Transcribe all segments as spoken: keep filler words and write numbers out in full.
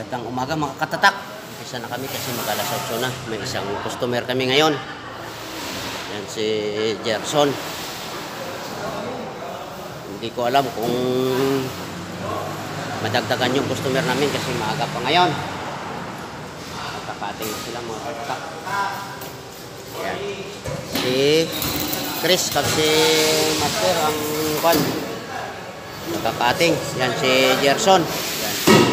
Magandang umaga mga katatak. Isa na kami kasi mag-alas otso na. May isang customer kami ngayon. Yan si Gerson. Hindi ko alam kung madagdagan yung customer namin kasi maaga pa ngayon. Magkakating sila mga katatak. Yan. Si Chris kasi master ang kwan. Magkakating. Yan si Gerson. Yan.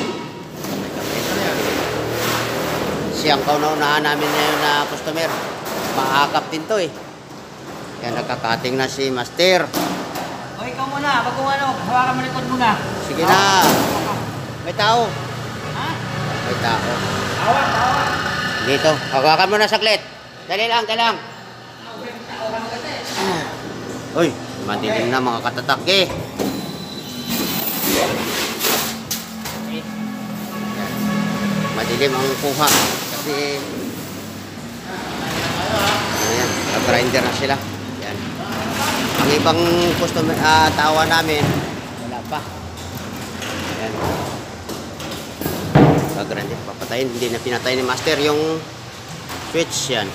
Siyang kauna-unahan namin ngayon na customer. Maakap din to eh. Yan, nagkakating na si Master. O ikaw muna, bago ano, hawakan mo likod muna. Sige na. May tao. Ha? May tao. Hawak, hawak. Dito. Hawakan mo na saglit. Dali lang, dali lang. Uy, madilim na mga katatak eh. Madilim ang kuha kasi ayan, nag-grinder na sila. Yan. Ang ibang customer uh, tawa namin wala pa. Yan. Nag-grinder, papatayin, hindi na pinatay ni Master yung switch. Yan.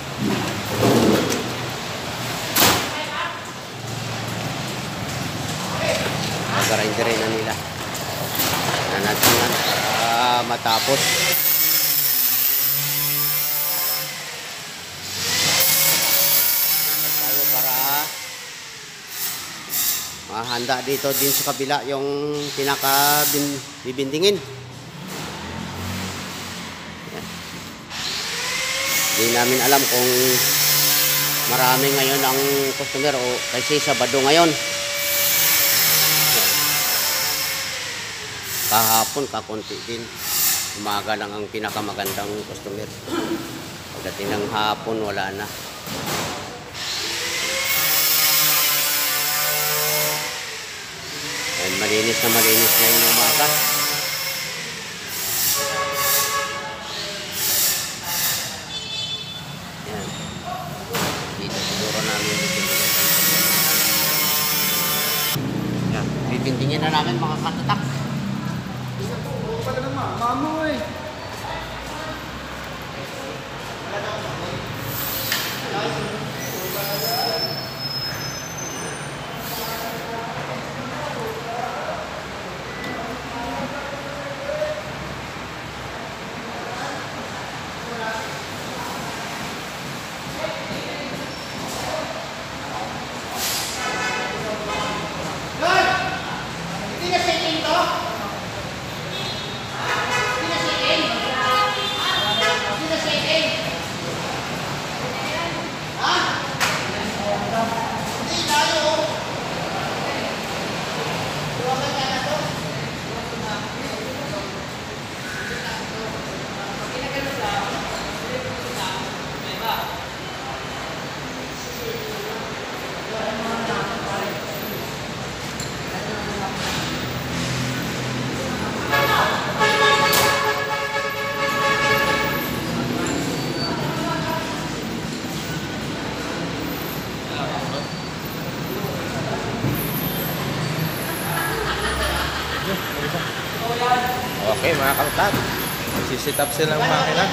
Nag-grinder na nila. Na natin na uh, matapos. Mahanda dito din sa kabila yung pinaka bibindingin. Hindi namin alam kung marami ngayon ang customer o kasi Sabado ngayon. Kahapon kakunti din. Umaga lang ang pinakamagandang customer. Pagdating ng hapon wala na. And malinis na malinis na yung umaga. Yan. Dito siguro namin bibindingin. Yan. Bibindingin na namin mga katatak. Pag naman, mamoy. Okay mga katatak, magsisit up sila ng makina.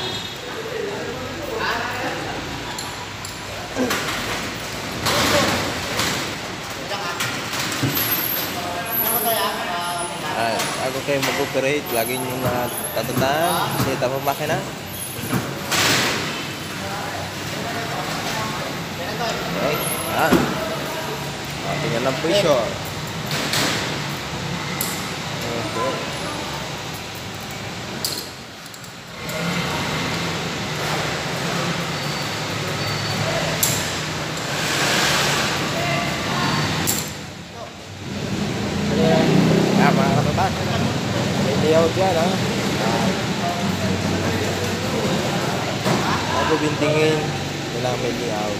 Ay, bago kayo mag-operate, lagi nyo natatandaan, sit up ang makina. Okay, yan. Tingnan lang position. Okay. Ya, mga katatak, may layout yan ha. Bago bintingin, kailangan may layout.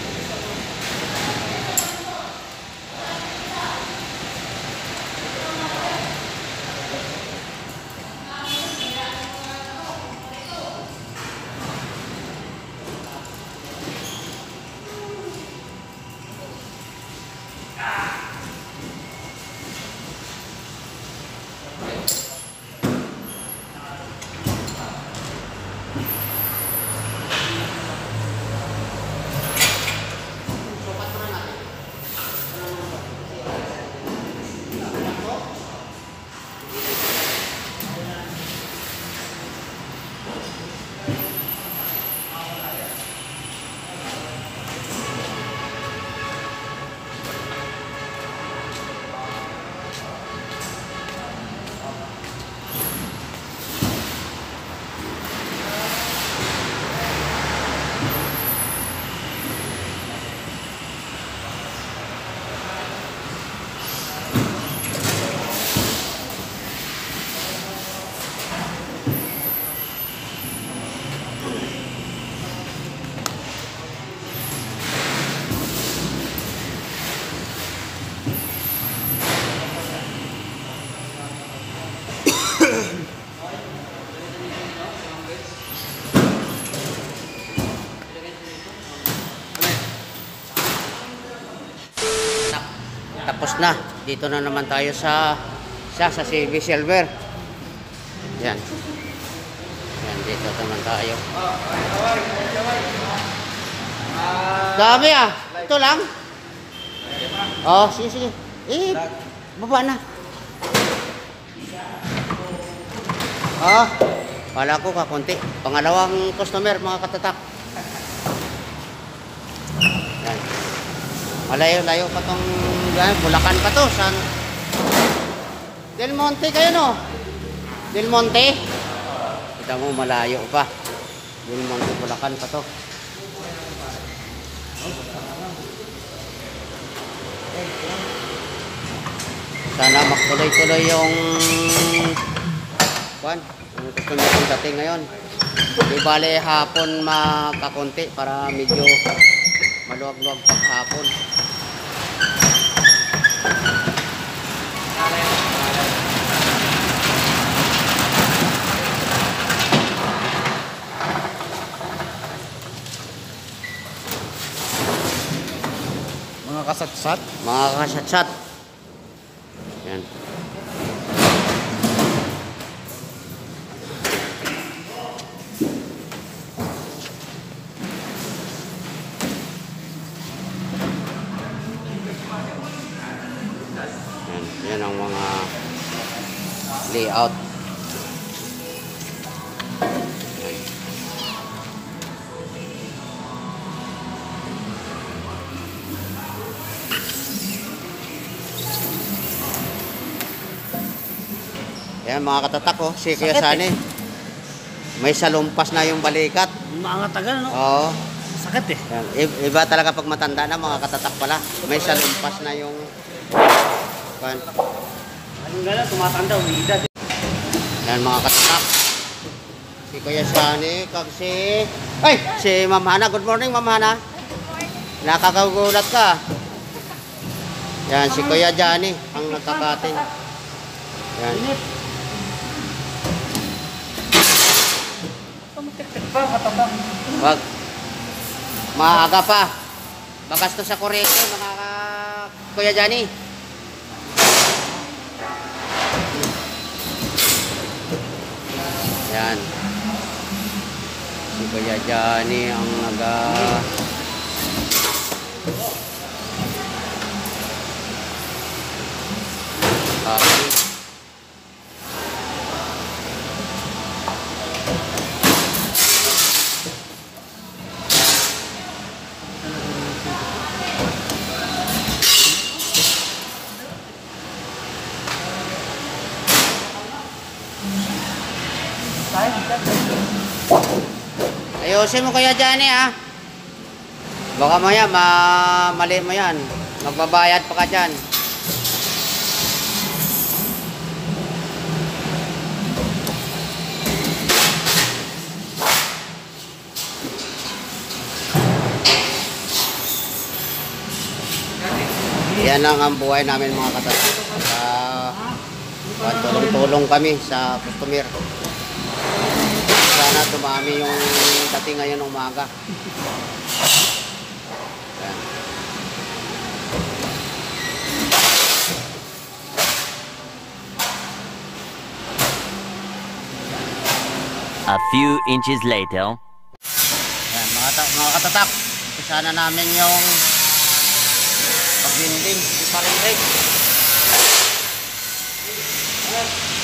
tapos na. Dito na naman tayo sa sa, sa C B Silver. Yan. Yan, dito naman tayo. Dami ah. Ito lang. Oh, sige, sige. Eh, baba na. Ah, kala ko kakunti. Pangalawang customer, mga katatak. Yan. Malayo-layo pa tong yan, Bulacan pa to. San? Del Monte kayo, no? Del Monte? Kita mo, malayo pa. Del Monte, Bulacan pa to. Sana magtuloy-tuloy yung kuan, yung customer yung dating ngayon. Di bale hapon makakunti para medyo maluwag-luwag pag hapon. Mga kasatsat. Mga kasatsat. Yan. Yan, yan ang mga layout. Yan. Yan mga katatak, oh, si Kuya Sakit, Sani. May salumpas na yung balikat. Mga tagal, no? Oo. Sakit eh. Yan. I- Iba talaga pag matanda na, mga katatak pala. May salumpas na yung pan. Anong gala, tumatanda, umiidad. Yan mga katatak. Si Kuya Sani, kag si... Ay! Si Ma'am Hana. Good morning, Ma'am Hana. Nakakagulat ka. Yan, si Kuya Johnny, ang nagkakating. Yan. Init. Tumutik-tik pa, katabang. Wag. Maaga pa. Bagas to sa kuryente, mga ka- Kuya Johnny. Yan. Si Kuya Johnny ang naga... Okay. Ayusin mo Kuya Johnny, ha. Baka maya ma mali mo yan. Magbabayad pa ka dyan. Yan lang ang buhay namin mga katatay. Sa tulong-tulong kami sa customer. Sana dumami yung dating ngayon ng umaga. Yan. A few inches later. Yan, mga, ta- mga katatak. Sana namin yung pagbinding. Iparing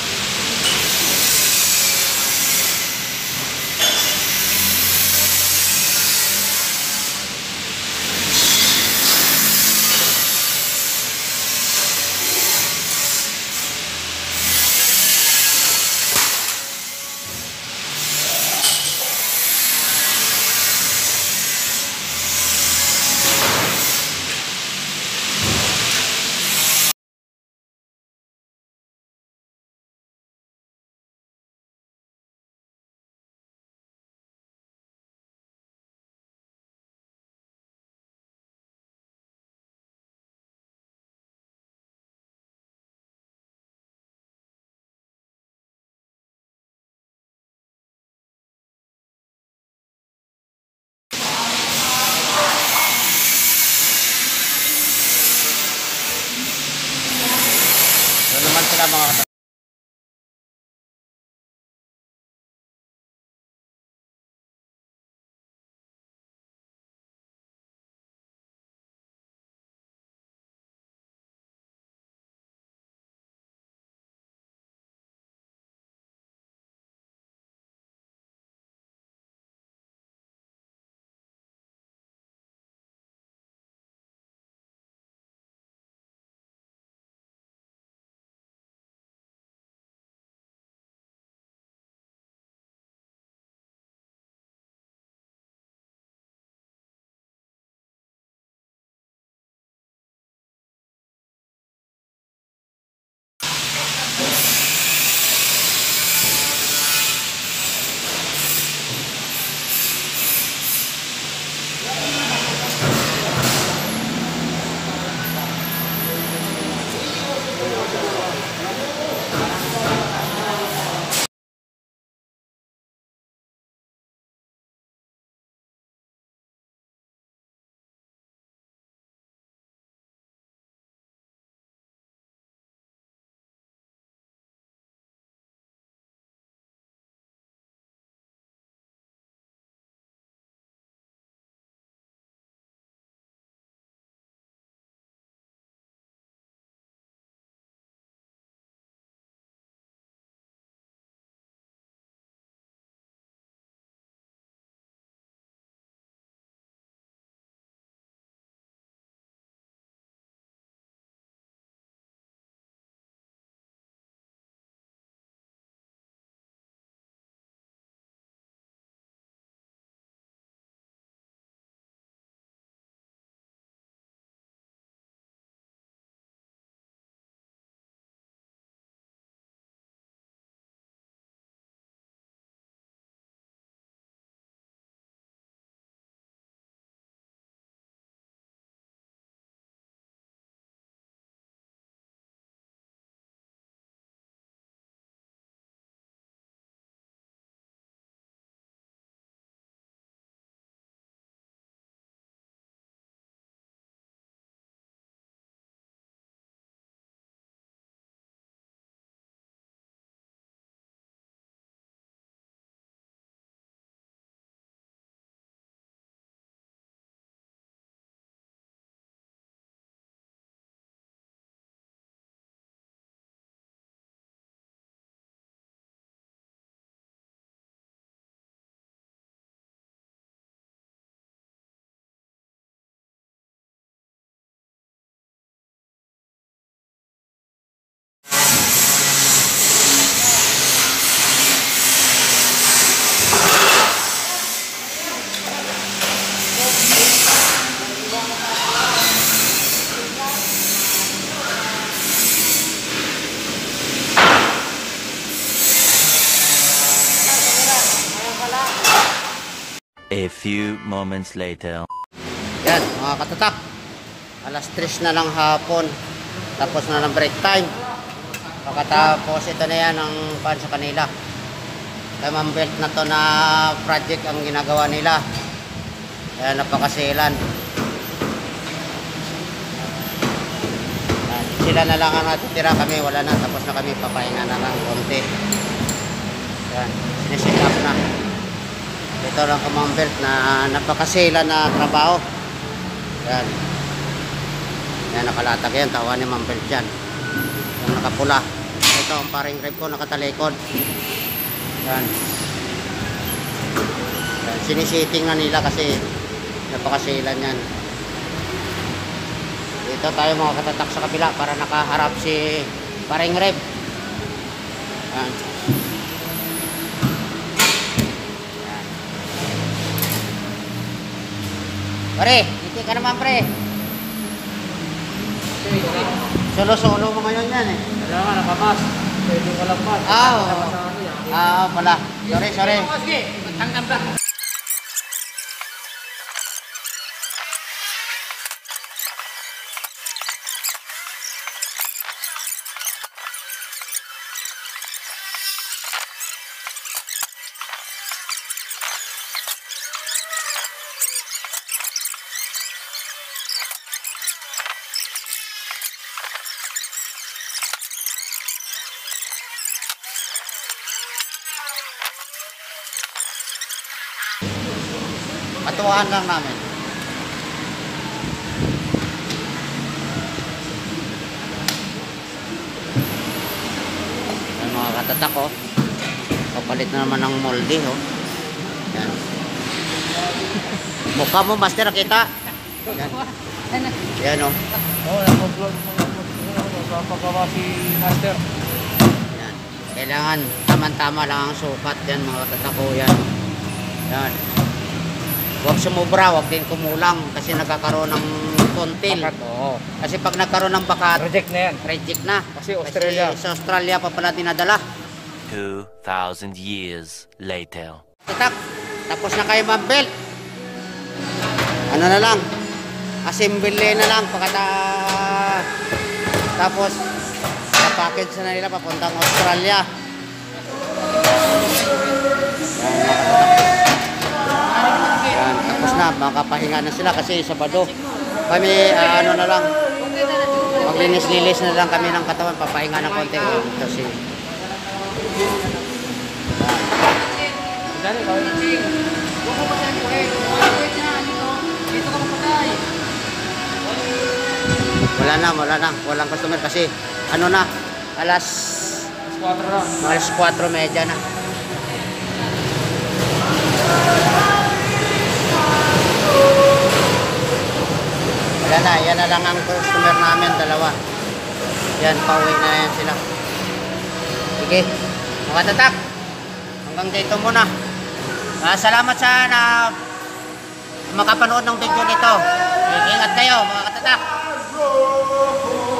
A few moments later. Yan, mga katatak. Alas tres na lang hapon. Tapos na ng break time. Pagkatapos ito na yan ang pan sa kanila. Kay Ma'am Belt na to na project ang ginagawa nila. Kaya napakasilan. Yan, sila na lang ang natitira, kami wala na. Tapos na kami, papahinga na lang konti. Yan, sinisit up na. Ito lang kay Ma'am Belt na napakasilan na trabaho. Yan. Yan, nakalatag yan. Tawa ni Ma'am Belt yan. Yung nakapula. Ito ang paring rib ko, nakatalikod. Yan. Yan. Sinisiting na nila kasi napakasilan yan. Dito tayo mga katatak sa kabila para nakaharap si paring rib. Yan. Yan. Pare, hindi ka naman pre. Solo-solo mo ngayon yan eh. Kaya nga, napamas. Pwede ko lang pas. Ah, oo. Ah, pala. Sorry, sorry. Sige, magtanggap ka. Patuwahan lang namin. Yan mga katatak oh. Papalit na naman ng molde oh. Yan. Mukha mo master kita. Yan. Yan oh. Oo, nag-vlog sa paggawa si Master. Yan. Kailangan tama-tama lang ang sukat yan mga katatak oh. Yan. Yan. Huwag sumubra, huwag din kumulang kasi nagkakaroon ng kontil. Bakat, oo. Kasi pag nagkaroon ng bakat, Project na yan. reject na. Kasi Australia. Kasi sa Australia pa pala dinadala. Two thousand years later. Tatak, tapos na kayo Ma'am Belt. Ano na lang, assembly na lang. Pagkata, tapos, na-package na nila papuntang Australia. Yan, mga katatak. Yan, tapos na, makapahinga na sila kasi Sabado. Kami, ah, ano na lang, maglinis-lilis na lang kami ng katawan, papahinga ng konti. Kasi, Dali, kawin. Huwag mo patay ko eh. Dito ka mapatay. wala na, wala na, walang customer kasi, ano na, alas, Squadron na. alas kwatro medya na. Wala na, yan na lang ang customer namin, dalawa. Yan, pauwi na yan sila. Sige, mga tatak, hanggang dito muna. Ah, salamat sa na makapanood ng video nito. Ingat kayo, mga katatak.